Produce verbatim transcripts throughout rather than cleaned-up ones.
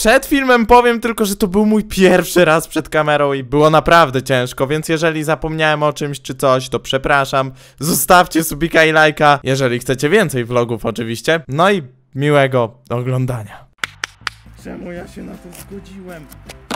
Przed filmem powiem tylko, że to był mój pierwszy raz przed kamerą i było naprawdę ciężko, więc jeżeli zapomniałem o czymś czy coś, to przepraszam. Zostawcie subika i lajka, jeżeli chcecie więcej vlogów oczywiście. No i miłego oglądania. Czemu ja się na to zgodziłem?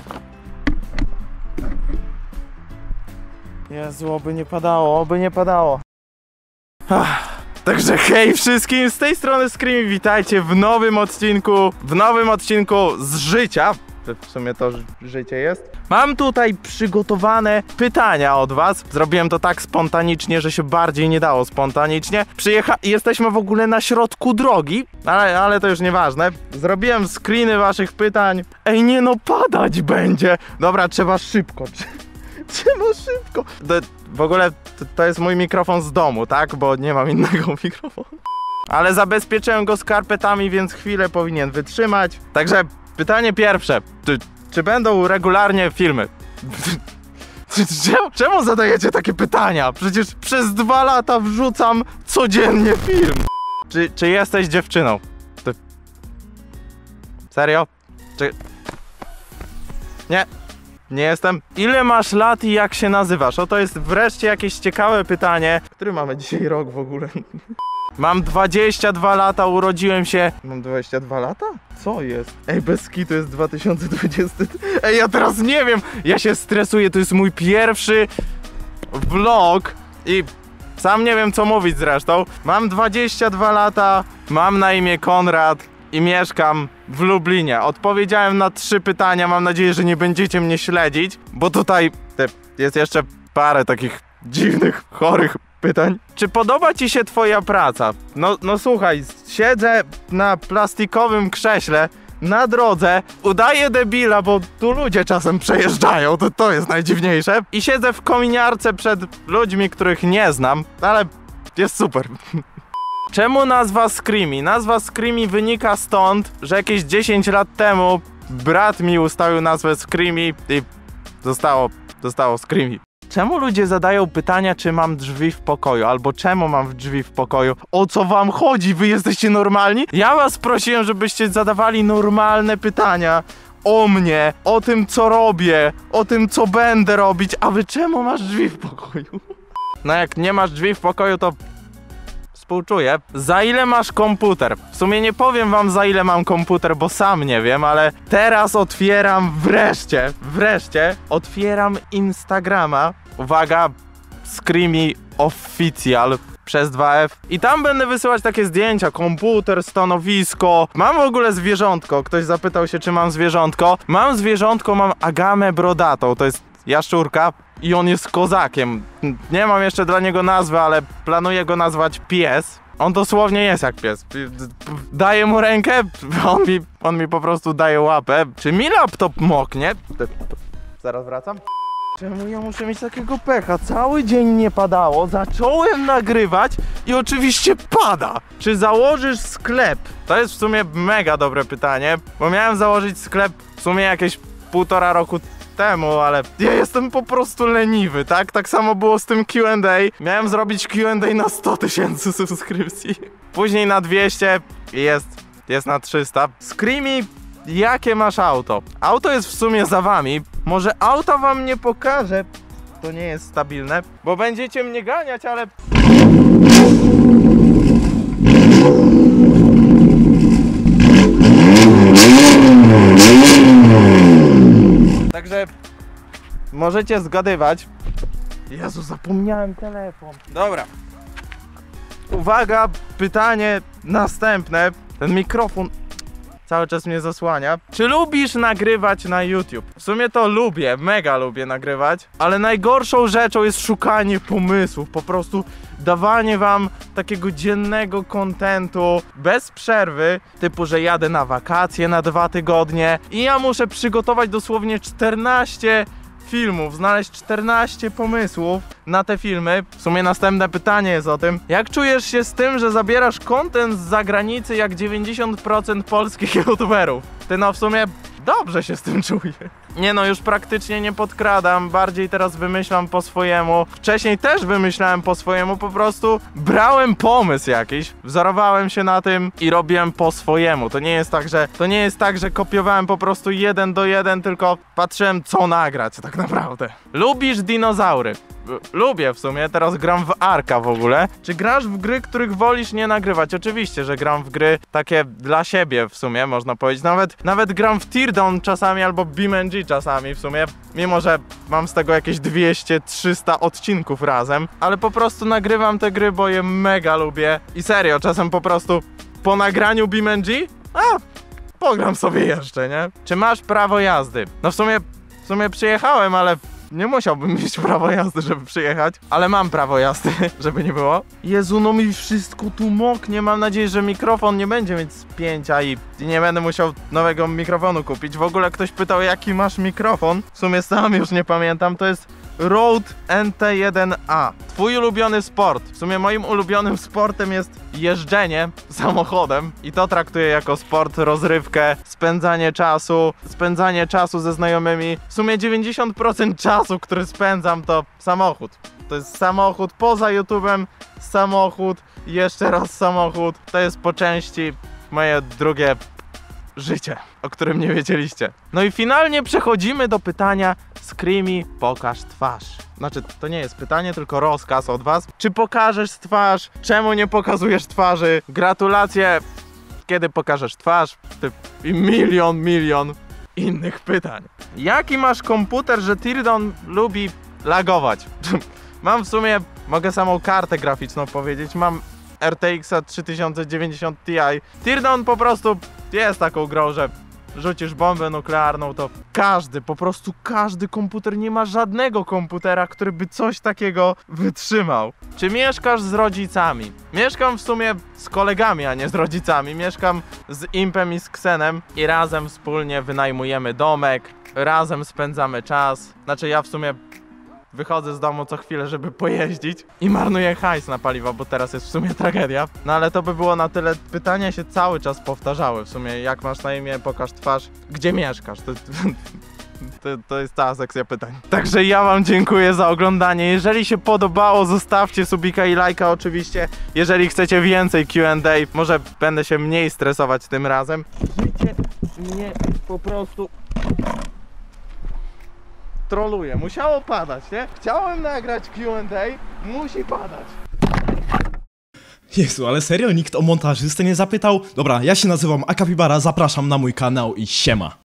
Jezu, oby nie padało, oby nie padało. Ach. Także hej wszystkim, z tej strony Screamy, witajcie w nowym odcinku, w nowym odcinku z życia. W sumie to życie jest. Mam tutaj przygotowane pytania od was. Zrobiłem to tak spontanicznie, że się bardziej nie dało spontanicznie. Przyjecha... Jesteśmy w ogóle na środku drogi, ale, ale to już nieważne. Zrobiłem screeny waszych pytań. Ej, nie no, padać będzie. Dobra, trzeba szybko. Trzeba szybko. To, w ogóle to, to jest mój mikrofon z domu, tak? Bo nie mam innego mikrofonu. Ale zabezpieczyłem go skarpetami, więc chwilę powinien wytrzymać. Także pytanie pierwsze. Czy, czy będą regularnie filmy? Czemu, czemu zadajecie takie pytania? Przecież przez dwa lata wrzucam codziennie film. Czy, czy jesteś dziewczyną? Ty... Serio? Czy... Nie. Nie jestem. Ile masz lat i jak się nazywasz? O, to jest wreszcie jakieś ciekawe pytanie. Który mamy dzisiaj rok w ogóle? Mam dwadzieścia dwa lata, urodziłem się... Mam dwadzieścia dwa lata? Co jest? Ej, bez kitu jest dwa tysiące dwudziesty. Ej, ja teraz nie wiem. Ja się stresuję, to jest mój pierwszy vlog i sam nie wiem co mówić zresztą. Mam dwadzieścia dwa lata, mam na imię Konrad i mieszkam w Lublinie. Odpowiedziałem na trzy pytania, mam nadzieję, że nie będziecie mnie śledzić, bo tutaj jest jeszcze parę takich dziwnych, chorych pytań. Czy podoba ci się twoja praca? No, no słuchaj, siedzę na plastikowym krześle na drodze, udaję debila, bo tu ludzie czasem przejeżdżają, to, to jest najdziwniejsze. I siedzę w kominiarce przed ludźmi, których nie znam, ale jest super. Czemu nazwa Screamy? Nazwa Screamy wynika stąd, że jakieś dziesięć lat temu brat mi ustawił nazwę Screamy i zostało, zostało Screamy. Czemu ludzie zadają pytania, czy mam drzwi w pokoju, albo czemu mam drzwi w pokoju? O co wam chodzi? Wy jesteście normalni? Ja was prosiłem, żebyście zadawali normalne pytania o mnie, o tym co robię, o tym co będę robić, a wy czemu masz drzwi w pokoju? No jak nie masz drzwi w pokoju, to... Współczuję. Za ile masz komputer? W sumie nie powiem wam za ile mam komputer, bo sam nie wiem, ale teraz otwieram wreszcie, wreszcie otwieram Instagrama. Uwaga, Screamy Official przez dwa F. I tam będę wysyłać takie zdjęcia, komputer, stanowisko. Mam w ogóle zwierzątko. Ktoś zapytał się, czy mam zwierzątko. Mam zwierzątko, mam agamę brodatą. To jest jaszczurka. I on jest kozakiem. Nie mam jeszcze dla niego nazwy, ale planuję go nazwać pies. On dosłownie jest jak pies. Daję mu rękę, on mi, on mi po prostu daje łapę. Czy mi laptop moknie? Zaraz wracam. Czemu ja muszę mieć takiego pecha? Cały dzień nie padało, zacząłem nagrywać i oczywiście pada. Czy założysz sklep? To jest w sumie mega dobre pytanie, bo miałem założyć sklep w sumie jakieś półtora roku temu, ale ja jestem po prostu leniwy, tak? Tak samo było z tym Q and A. Miałem zrobić Q and A na sto tysięcy subskrypcji. Później na dwieście i jest, jest na trzysta. Screamy, jakie masz auto? Auto jest w sumie za wami. Może auta wam nie pokażę. To nie jest stabilne, bo będziecie mnie ganiać, ale... Także możecie zgadywać. Jezu, zapomniałem telefon. Dobra. Uwaga, pytanie następne. Ten mikrofon cały czas mnie zasłania. Czy lubisz nagrywać na YouTube? W sumie to lubię, mega lubię nagrywać, ale najgorszą rzeczą jest szukanie pomysłów. Po prostu dawanie wam takiego dziennego kontentu bez przerwy, typu, że jadę na wakacje na dwa tygodnie i ja muszę przygotować dosłownie czternaście filmów, znaleźć czternaście pomysłów na te filmy. W sumie następne pytanie jest o tym, jak czujesz się z tym, że zabierasz content z zagranicy jak dziewięćdziesiąt procent polskich youtuberów? Ty no w sumie dobrze się z tym czuję. Nie no, już praktycznie nie podkradam, bardziej teraz wymyślam po swojemu. Wcześniej też wymyślałem po swojemu, po prostu brałem pomysł jakiś, wzorowałem się na tym i robiłem po swojemu. To nie jest tak, że to nie jest tak, że kopiowałem po prostu jeden do jeden, tylko patrzyłem co nagrać tak naprawdę. Lubisz dinozaury? Lubię w sumie, teraz gram w Arka w ogóle. Czy grasz w gry, których wolisz nie nagrywać? Oczywiście, że gram w gry takie dla siebie w sumie, można powiedzieć. Nawet, nawet gram w Teardown czasami albo BeamNG czasami w sumie. Mimo, że mam z tego jakieś dwieście trzysta odcinków razem. Ale po prostu nagrywam te gry, bo je mega lubię. I serio, czasem po prostu po nagraniu BeamNG, a pogram sobie jeszcze, nie? Czy masz prawo jazdy? No w sumie, w sumie przyjechałem, ale nie musiałbym mieć prawo jazdy, żeby przyjechać, ale mam prawo jazdy, żeby nie było. Jezu, no mi wszystko tu moknie, mam nadzieję, że mikrofon nie będzie mieć spięcia i nie będę musiał nowego mikrofonu kupić. W ogóle ktoś pytał, jaki masz mikrofon, w sumie sam już nie pamiętam, to jest Rode N T jeden A. Twój ulubiony sport. W sumie moim ulubionym sportem jest jeżdżenie samochodem i to traktuję jako sport, rozrywkę, spędzanie czasu, spędzanie czasu ze znajomymi. W sumie dziewięćdziesiąt procent czasu, który spędzam, to samochód. To jest samochód, poza YouTube'em samochód, jeszcze raz samochód. To jest po części moje drugie życie, o którym nie wiedzieliście. No i finalnie przechodzimy do pytania: Screamy, pokaż twarz. Znaczy, to nie jest pytanie, tylko rozkaz od was. Czy pokażesz twarz? Czemu nie pokazujesz twarzy? Gratulacje, kiedy pokażesz twarz? Ty... I milion, milion innych pytań. Jaki masz komputer, że Teardown lubi lagować? Mam w sumie, mogę samą kartę graficzną powiedzieć, mam R T X trzysta dziewięćdziesiąt Ti. Teardown po prostu jest taką grą, że rzucisz bombę nuklearną, to każdy, po prostu każdy komputer, nie ma żadnego komputera, który by coś takiego wytrzymał. Czy mieszkasz z rodzicami? Mieszkam w sumie z kolegami, a nie z rodzicami. Mieszkam z Impem i z Ksenem i razem wspólnie wynajmujemy domek, razem spędzamy czas. Znaczy ja w sumie wychodzę z domu co chwilę, żeby pojeździć i marnuję hajs na paliwo, bo teraz jest w sumie tragedia. No ale to by było na tyle. Pytania się cały czas powtarzały. W sumie jak masz na imię, pokaż twarz, gdzie mieszkasz. To, to, to jest cała sekcja pytań. Także ja wam dziękuję za oglądanie. Jeżeli się podobało, zostawcie subika i lajka oczywiście. Jeżeli chcecie więcej Q and A, może będę się mniej stresować tym razem. Życie mnie po prostu troluje. Musiało padać, nie? Chciałem nagrać Q and A, musi padać. Jezu, ale serio? Nikt o montażystę nie zapytał? Dobra, ja się nazywam Akapibara, zapraszam na mój kanał i siema.